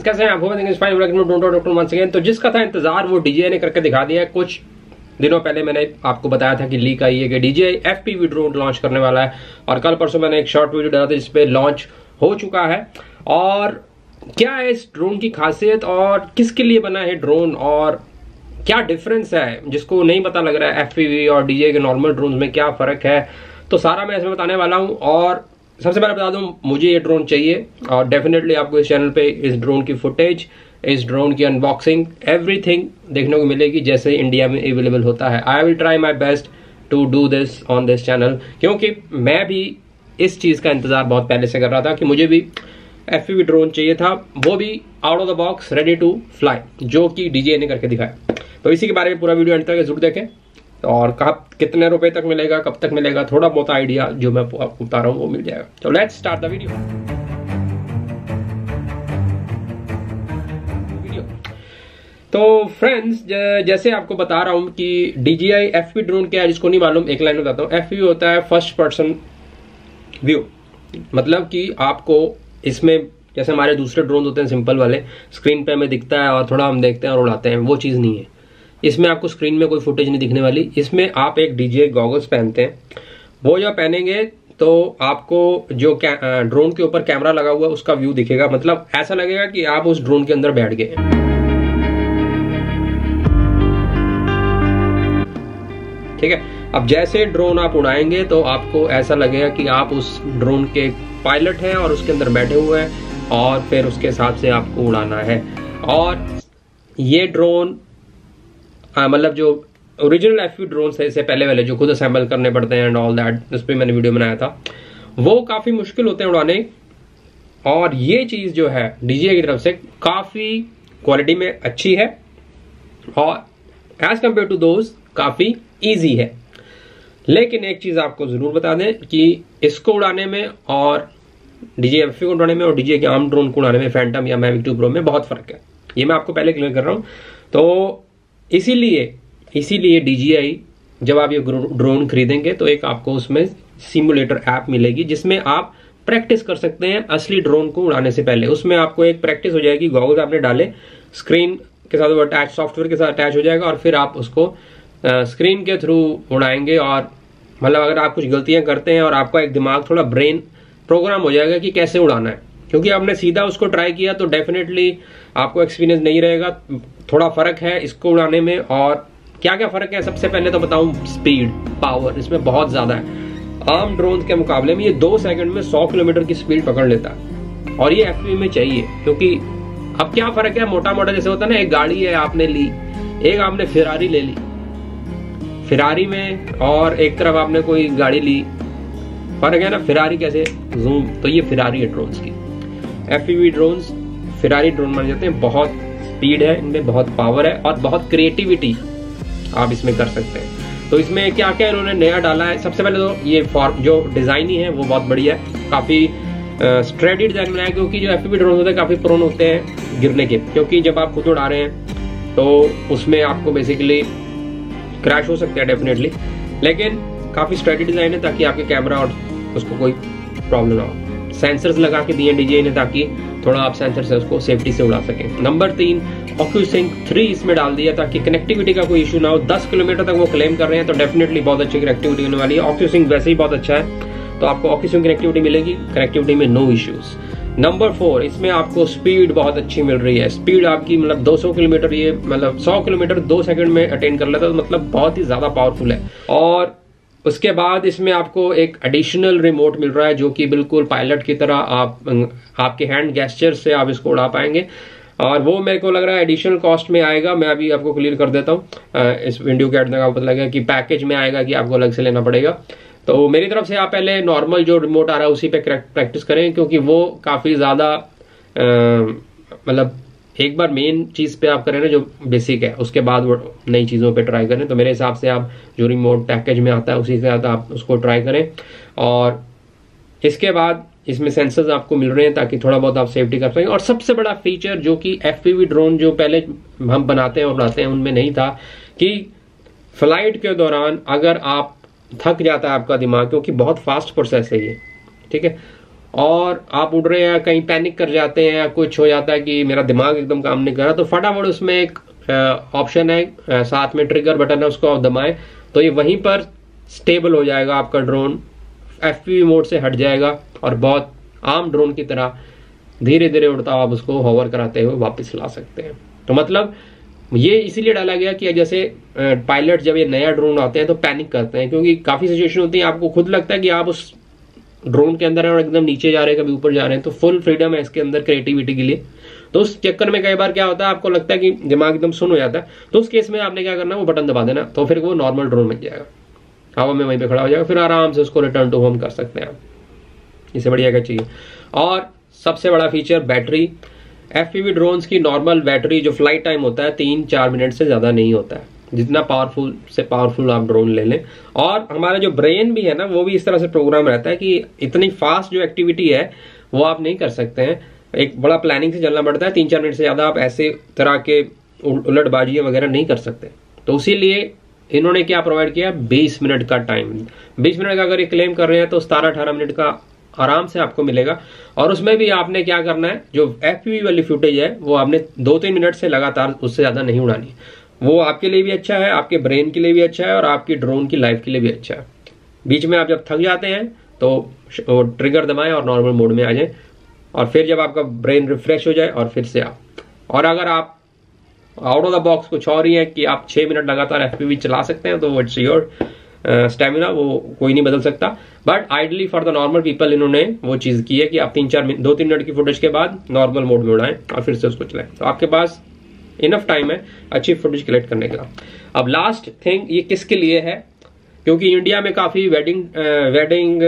कैसे हैं आप? Doctor once again. तो जिसका था इंतजार वो DJI ने करके दिखा दिया है। कुछ दिनों पहले मैंने आपको बताया था कि लीक आई है कि DJI FPV ड्रोन लॉन्च करने वाला है, और कल परसों मैंने एक शॉर्ट वीडियो डाला था जिसपे लॉन्च हो चुका है। और क्या है इस ड्रोन की खासियत और किसके लिए बना है ड्रोन, और क्या डिफरेंस है जिसको नहीं पता लग रहा है FPV और DJI के नॉर्मल ड्रोन में क्या फर्क है, तो सारा मैं इसमें बताने वाला हूं। और सबसे पहले बता दूं, मुझे ये ड्रोन चाहिए और डेफिनेटली आपको इस चैनल पे इस ड्रोन की फुटेज, इस ड्रोन की अनबॉक्सिंग, एवरीथिंग देखने को मिलेगी जैसे इंडिया में अवेलेबल होता है। I will try my best to do this on this channel, क्योंकि मैं भी इस चीज़ का इंतजार बहुत पहले से कर रहा था कि मुझे भी FPV ड्रोन चाहिए था, वो भी out of the box ready to fly, जो कि DJI ने करके दिखाया। तो इसी के बारे में पूरा वीडियो अंत तक जरूर देखें, और कब कितने रुपए तक मिलेगा, कब तक मिलेगा, थोड़ा बहुत आइडिया जो मैं आपको बता रहा हूँ वो मिल जाएगा। तो लेट्स स्टार्ट द वीडियो। तो फ्रेंड्स, जैसे आपको बता रहा हूँ कि DJI FPV ड्रोन क्या है, जिसको नहीं मालूम एक लाइन में बताता हूँ। FPV होता है फर्स्ट पर्सन व्यू, मतलब कि आपको इसमें जैसे हमारे दूसरे ड्रोन होते हैं सिंपल वाले, स्क्रीन पे हमें दिखता है और थोड़ा हम देखते हैं और उड़ाते हैं, वो चीज़ नहीं है। इसमें आपको स्क्रीन में कोई फुटेज नहीं दिखने वाली। इसमें आप एक DJI गॉगल्स पहनते हैं, वो जब पहनेंगे तो आपको जो ड्रोन के ऊपर कैमरा लगा हुआ है उसका व्यू दिखेगा, मतलब ऐसा लगेगा कि आप उस ड्रोन के अंदर बैठ गए। ठीक है, अब जैसे ड्रोन आप उड़ाएंगे तो आपको ऐसा लगेगा कि आप उस ड्रोन के पायलट हैं और उसके अंदर बैठे हुए हैं, और फिर उसके हिसाब से आपको उड़ाना है। और ये ड्रोन मतलब जो ओरिजिनल FPV ड्रोन है, इससे पहले वाले जो खुद असेंबल करने पड़ते हैं एंड ऑल दैट, उस पर मैंने वीडियो बनाया था, वो काफी मुश्किल होते हैं उड़ाने। और ये चीज जो है DJI की तरफ से काफी क्वालिटी में अच्छी है और एज कम्पेयर टू दोज काफी इजी है। लेकिन एक चीज आपको जरूर बता दें कि इसको उड़ाने में और DJI FPV को उड़ाने में और DJI के आम ड्रोन को उड़ाने में, फैंटम या मैविक 2 प्रो में बहुत फर्क है। ये मैं आपको पहले क्लियर कर रहा हूं। तो इसीलिए DJI जब आप ये ड्रोन खरीदेंगे तो एक आपको उसमें सिमुलेटर ऐप मिलेगी जिसमें आप प्रैक्टिस कर सकते हैं असली ड्रोन को उड़ाने से पहले। उसमें आपको एक प्रैक्टिस हो जाएगी, गॉगल्स आपने डाले, स्क्रीन के साथ वो अटैच, सॉफ्टवेयर के साथ अटैच हो जाएगा, और फिर आप उसको स्क्रीन के थ्रू उड़ाएंगे। और मतलब अगर आप कुछ गलतियां करते हैं और आपका एक दिमाग, थोड़ा ब्रेन प्रोग्राम हो जाएगा कि कैसे उड़ाना है, क्योंकि आपने सीधा उसको ट्राई किया तो डेफिनेटली आपको एक्सपीरियंस नहीं रहेगा। थोड़ा फर्क है इसको उड़ाने में। और क्या क्या फर्क है, सबसे पहले तो बताऊं, स्पीड, पावर इसमें बहुत ज्यादा है। आम ड्रोन के मुकाबले में ये 2 सेकंड में 100 किलोमीटर की स्पीड पकड़ लेता है, और ये FPV में चाहिए। क्योंकि अब क्या फर्क है, मोटा मोटा जैसे होता है ना, एक गाड़ी है आपने ली, एक आपने फिरारी ले ली, फिरारी में और एक तरफ आपने कोई गाड़ी ली, फर्क है ना। फिरारी कैसे जूम, तो ये फिरारी है ड्रोन्स की। FPV ड्रोन्स फिरारी ड्रोन माने जाते हैं। बहुत स्पीड है इनमें, बहुत पावर है और बहुत क्रिएटिविटी आप इसमें कर सकते हैं। तो इसमें क्या क्या इन्होंने नया डाला है, सबसे पहले तो ये जो डिजाइन ही है वो बहुत बढ़िया है, काफी स्ट्रेडी डिजाइन बनाया, क्योंकि जो FPV ड्रोन होते हैं काफी प्रोन होते हैं गिरने के, क्योंकि जब आप खुद उड़ा रहे हैं तो उसमें आपको बेसिकली क्रैश हो सकता है डेफिनेटली। लेकिन काफी स्ट्रेडी डिजाइन है ताकि आपके कैमरा और उसको कोई प्रॉब्लम ना हो। सेंसर्स लगा के दिए DJI ने ताकि थोड़ा आप सेंसर से उसको सेफ्टी से उड़ा सकें। नंबर 3, OcuSync 3 इसमें डाल दिया ताकि कनेक्टिविटी का कोई इशू ना हो। 10 किलोमीटर तक वो क्लेम कर रहे हैं, तो डेफिनेटली बहुत अच्छी कनेक्टिविटी होने वाली है। OcuSync वैसे ही बहुत अच्छा है, तो आपको OcuSync कनेक्टिविटी मिलेगी, कनेक्टिविटी में नो इश्यूज। नंबर 4, इसमें आपको स्पीड बहुत अच्छी मिल रही है। स्पीड आपकी मतलब 200 किलोमीटर, ये मतलब 100 किलोमीटर 2 सेकंड में अटेन कर लेता है, तो मतलब बहुत ही ज्यादा पावरफुल है। और उसके बाद इसमें आपको एक एडिशनल रिमोट मिल रहा है जो कि बिल्कुल पायलट की तरह आपके हैंड गेस्चर से आप इसको उड़ा पाएंगे, और वो मेरे को लग रहा है एडिशनल कॉस्ट में आएगा। मैं अभी आपको क्लियर कर देता हूँ, इस वीडियो के एंड तक आपको पता लगेगा कि पैकेज में आएगा कि आपको अलग से लेना पड़ेगा। तो मेरी तरफ से आप पहले नॉर्मल जो रिमोट आ रहा है उसी पे प्रैक्टिस करें, क्योंकि वो काफी ज्यादा मतलब एक बार मेन चीज पे आप करें ना जो बेसिक है, उसके बाद वो नई चीजों पे ट्राई करें। तो मेरे हिसाब से आप जो रिमोट पैकेज में आता है उसी से आप उसको ट्राई करें। और इसके बाद इसमें सेंसर्स आपको मिल रहे हैं ताकि थोड़ा बहुत आप सेफ्टी कर सकें। और सबसे बड़ा फीचर जो कि FPV ड्रोन जो पहले हम बनाते हैं और उड़ाते हैं उनमें नहीं था, कि फ्लाइट के दौरान अगर आप थक जाता है आपका दिमाग, क्योंकि बहुत फास्ट प्रोसेस है ये, ठीक है, और आप उड़ रहे हैं, कहीं पैनिक कर जाते हैं या कुछ हो जाता है कि मेरा दिमाग एकदम काम नहीं कर रहा, तो फटाफट उसमें एक ऑप्शन है, साथ में ट्रिगर बटन है, उसको आप दबाएं तो ये वहीं पर स्टेबल हो जाएगा, आपका ड्रोन FPV मोड से हट जाएगा और बहुत आम ड्रोन की तरह धीरे धीरे उड़ता आप उसको होवर कराते हुए वापस ला सकते हैं। तो मतलब ये इसीलिए डाला गया कि जैसे पायलट जब ये नया ड्रोन आते हैं तो पैनिक करते हैं, क्योंकि काफी सिचुएशन होती है आपको खुद लगता है कि आप उस ड्रोन के अंदर है और एकदम नीचे जा रहे हैं, कभी ऊपर जा रहे हैं, तो फुल फ्रीडम है इसके अंदर क्रिएटिविटी के लिए। तो उस चक्कर में कई बार क्या होता है, आपको लगता है कि दिमाग एकदम सुन हो जाता है, तो उस केस में आपने क्या करना है, वो बटन दबा देना, तो फिर वो नॉर्मल ड्रोन बन जाएगा, हवा में वहीं पे खड़ा हो जाएगा, फिर आराम से उसको रिटर्न टू होम कर सकते हैं आप। इससे बढ़िया क्या चाहिए। और सबसे बड़ा फीचर बैटरी। FPV ड्रोन्स की नॉर्मल बैटरी जो फ्लाइट टाइम होता है 3-4 मिनट से ज्यादा नहीं होता है, जितना पावरफुल से पावरफुल आप ड्रोन ले लें। और हमारा जो ब्रेन भी है ना, वो भी इस तरह से प्रोग्राम रहता है कि इतनी फास्ट जो एक्टिविटी है वो आप नहीं कर सकते हैं, एक बड़ा प्लानिंग से चलना पड़ता है। 3-4 मिनट से ज्यादा आप ऐसे तरह के उलटबाजियां वगैरह नहीं कर सकते। तो इसीलिए इन्होंने क्या प्रोवाइड किया, 20 मिनट का टाइम। 20 मिनट का अगर ये क्लेम कर रहे हैं तो 17-18 मिनट का आराम से आपको मिलेगा। और उसमें भी आपने क्या करना है, जो FPV वाली फुटेज है वो आपने 2-3 मिनट से लगातार उससे ज्यादा नहीं उड़ानी। वो आपके लिए भी अच्छा है, आपके ब्रेन के लिए भी अच्छा है और आपकी ड्रोन की लाइफ के लिए भी अच्छा है। बीच में आप जब थक जाते हैं तो ट्रिगर दबाएं और नॉर्मल मोड में आ जाएं, और फिर जब आपका ब्रेन रिफ्रेश हो जाए और फिर से आप, और अगर आप आउट ऑफ द बॉक्स कुछ और ही है कि आप 6 मिनट लगातार FPV चला सकते हैं, तो इट्स योर स्टेमिना, वो कोई नहीं बदल सकता। But ideally for the normal people इन्होंने वो चीज की है कि आप 2-3 मिनट की फुटेज के बाद नॉर्मल मोड में उड़ाएं और फिर से उसको चलाएं, तो आपके पास इनफ टाइम है अच्छी फुटेज कलेक्ट करने का। अब लास्ट थिंग, ये किसके लिए है, क्योंकि इंडिया में काफी वेडिंग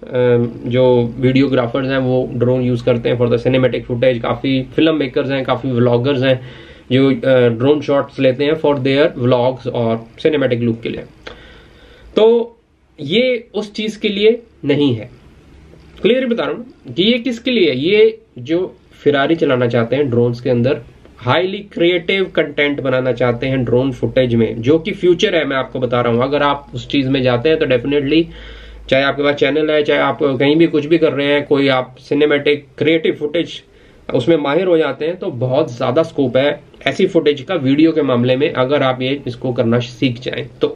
जो वीडियोग्राफर्स हैं वो ड्रोन यूज करते हैं फॉर द सिनेमैटिक फुटेज। काफी फिल्म मेकर्स हैं, काफी व्लॉगर्स हैं जो ड्रोन शॉट्स लेते हैं फॉर देयर व्लॉग्स और सिनेमैटिक लुक के लिए। तो ये उस चीज के लिए नहीं है, क्लियर बता रहा हूं कि ये किसके लिए। ये जो फिरारी चलाना चाहते हैं ड्रोन्स के अंदर, हाईली क्रिएटिव कंटेंट बनाना चाहते हैं ड्रोन फुटेज में, जो कि फ्यूचर है, मैं आपको बता रहा हूं। अगर आप उस चीज में जाते हैं तो डेफिनेटली, चाहे आपके पास चैनल है, चाहे आप कहीं भी कुछ भी कर रहे हैं, कोई आप सिनेमैटिक क्रिएटिव फुटेज उसमें माहिर हो जाते हैं, तो बहुत ज्यादा स्कोप है ऐसी फुटेज का वीडियो के मामले में, अगर आप ये इसको करना सीख जाएं तो।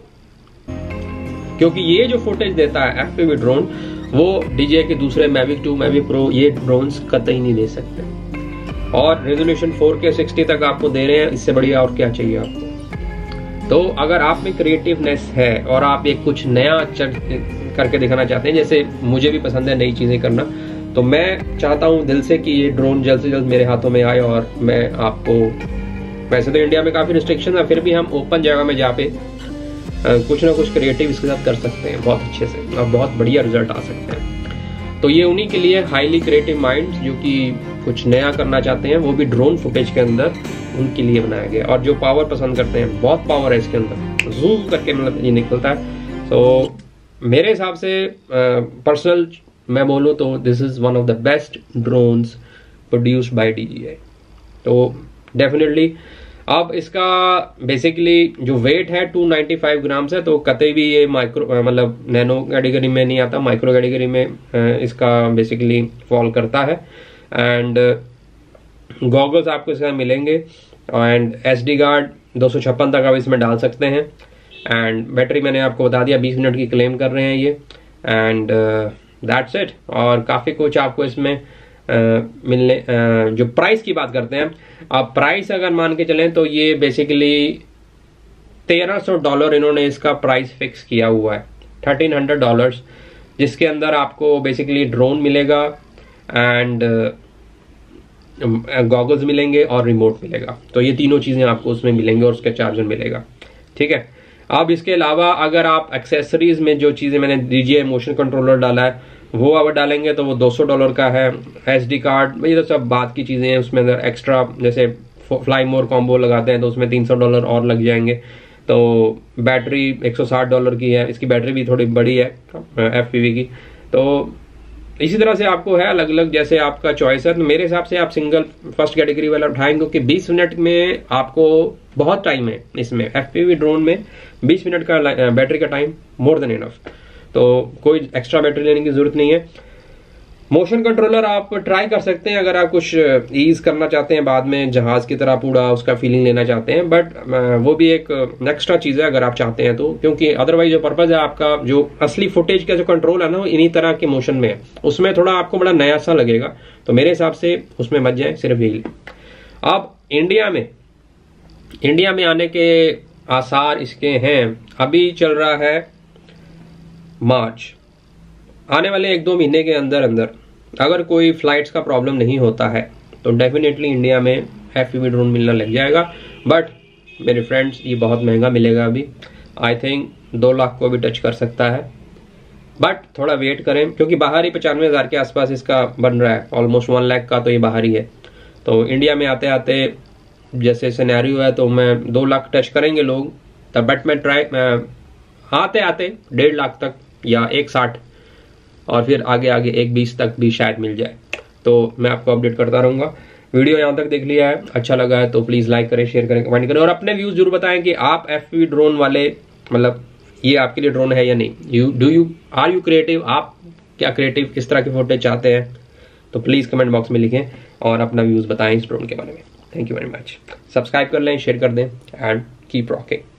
क्योंकि ये जो फुटेज देता है FPV ड्रोन, वो DJI के दूसरे Mavic 2, Mavic Pro ये ड्रोन्स कतई नहीं दे सकते। और रेजोल्यूशन 4K 60 तक आपको दे रहे हैं, इससे बढ़िया और क्या चाहिए आपको। तो अगर आप में क्रिएटिवनेस है और आप एक कुछ नया करके दिखाना चाहते हैं, जैसे मुझे भी पसंद है नई चीजें करना, तो मैं चाहता हूं दिल से कि ये ड्रोन जल्द से जल्द मेरे हाथों में आए। और मैं आपको, वैसे तो इंडिया में काफी रिस्ट्रिक्शन है, फिर भी हम ओपन जगह में जा पे कुछ ना कुछ क्रिएटिव इसके साथ कर सकते हैं बहुत अच्छे से, और बहुत बढ़िया रिजल्ट आ सकते हैं। तो ये उन्हीं के लिए, हाईली क्रिएटिव माइंड्स जो कि कुछ नया करना चाहते हैं, वो भी ड्रोन फुटेज के अंदर, उनके लिए बनाया गया। और जो पावर पसंद करते हैं, बहुत पावर है इसके अंदर, जूम करके मतलब ये निकलता है। तो मेरे हिसाब से पर्सनल मैं बोलूँ तो this is one of the best drones produced by DJI। तो डेफिनेटली अब इसका बेसिकली जो वेट है 295 ग्राम्स है, तो कतई भी ये माइक्रो मतलब नैनो कैटेगरी में नहीं आता, माइक्रो कैटेगरी में इसका बेसिकली फॉल करता है। एंड गॉगल्स आपको इसका मिलेंगे, एंड SD कार्ड 256 तक आप इसमें डाल सकते हैं। एंड बैटरी मैंने आपको बता दिया 20 मिनट की क्लेम कर रहे हैं ये, एंड दैट्स इट। और काफी कुछ आपको इसमें मिलने। जो प्राइस की बात करते हैं, अब प्राइस अगर मान के चलें तो ये बेसिकली $1300 इन्होंने इसका प्राइस फिक्स किया हुआ है, $1300, जिसके अंदर आपको बेसिकली ड्रोन मिलेगा एंड गॉगल्स मिलेंगे और रिमोट मिलेगा। तो ये तीनों चीजें आपको उसमें मिलेंगे और उसका चार्जर मिलेगा, ठीक है। अब इसके अलावा अगर आप एक्सेसरीज में जो चीजें मैंने DJI मोशन कंट्रोलर डाला है वो अब डालेंगे तो वो $200 का है। SD कार्ड, ये तो सब बात की चीजें हैं, उसमें अगर एक्स्ट्रा जैसे फ्लाई मोर कॉम्बो लगाते हैं तो उसमें $300 और लग जाएंगे। तो बैटरी $160 की है, इसकी बैटरी भी थोड़ी बड़ी है FPV की। तो इसी तरह से आपको है अलग अलग, जैसे आपका चॉइस है। तो मेरे हिसाब से आप सिंगल फर्स्ट कैटेगरी वाला उठाएंगे, क्योंकि 20 मिनट में आपको बहुत टाइम है इसमें। FPV ड्रोन में 20 मिनट का बैटरी का टाइम मोर देन इनफ, तो कोई एक्स्ट्रा बैटरी लेने की जरूरत नहीं है। मोशन कंट्रोलर आप ट्राई कर सकते हैं अगर आप कुछ ईज करना चाहते हैं, बाद में जहाज की तरह पूरा उसका फीलिंग लेना चाहते हैं, बट वो भी एक एक्स्ट्रा चीज है अगर आप चाहते हैं तो, क्योंकि अदरवाइज जो पर्पज है आपका जो असली फुटेज का जो कंट्रोल है ना वो इन्हीं तरह के मोशन में है, उसमें थोड़ा आपको बड़ा नया सा लगेगा, तो मेरे हिसाब से उसमें मत जाए, सिर्फ यही। अब इंडिया में आने के आसार इसके हैं, अभी चल रहा है मार्च, आने वाले 1-2 महीने के अंदर अंदर अगर कोई फ्लाइट्स का प्रॉब्लम नहीं होता है तो डेफिनेटली इंडिया में FPV ड्रोन मिलना लग जाएगा। बट मेरे फ्रेंड्स ये बहुत महंगा मिलेगा, अभी आई थिंक 2 लाख को भी टच कर सकता है, बट थोड़ा वेट करें क्योंकि बाहर ही 95,000 के आसपास इसका बन रहा है, ऑलमोस्ट 1 लाख का तो ये बाहर ही है। तो इंडिया में आते आते जैसे सिनेरियो है तो मैं 2 लाख टच करेंगे लोग तब, बट मैं आते आते 1.5 लाख तक या 1.60 और फिर आगे 1.20 तक भी शायद मिल जाए, तो मैं आपको अपडेट करता रहूंगा। वीडियो यहाँ तक देख लिया है, अच्छा लगा है तो प्लीज लाइक करें, शेयर करें, कमेंट करें और अपने व्यूज जरूर बताएं कि आप FPV ड्रोन वाले, मतलब ये आपके लिए ड्रोन है या नहीं, आर यू क्रिएटिव, आप क्या क्रिएटिव किस तरह के फुटेज चाहते हैं, तो प्लीज कमेंट बॉक्स में लिखें और अपना व्यूज बताएं इस ड्रोन के बारे में। Thank you very much, subscribe कर लें, शेयर कर दें एंड कीप रॉकिंग।